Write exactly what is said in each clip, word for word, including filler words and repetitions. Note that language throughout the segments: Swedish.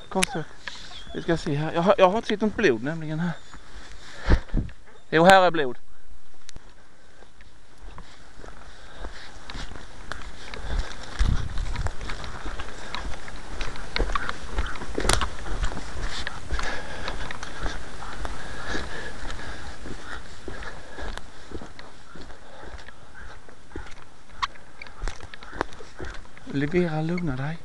konstigt. Vi ska se här. Jag har, jag har inte sett något blod nämligen här. Jo, här är blod. Olivera, lugna dig.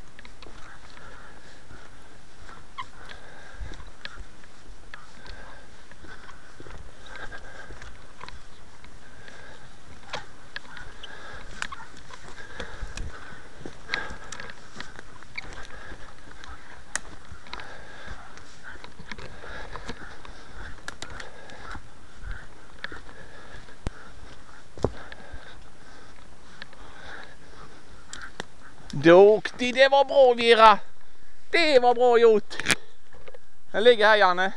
Duktig, det var bra Vera. Det var bra gjort. Den ligger här Janne.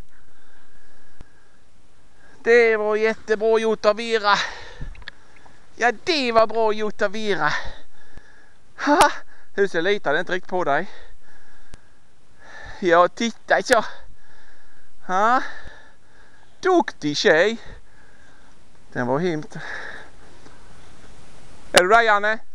Det var jättebra gjort av Vera. Ja, det var bra gjort av Vera. Haha, huset litade inte riktigt på dig. Ja, titta så. Ha? Duktig tjej. Den var himmt. Är du där Janne?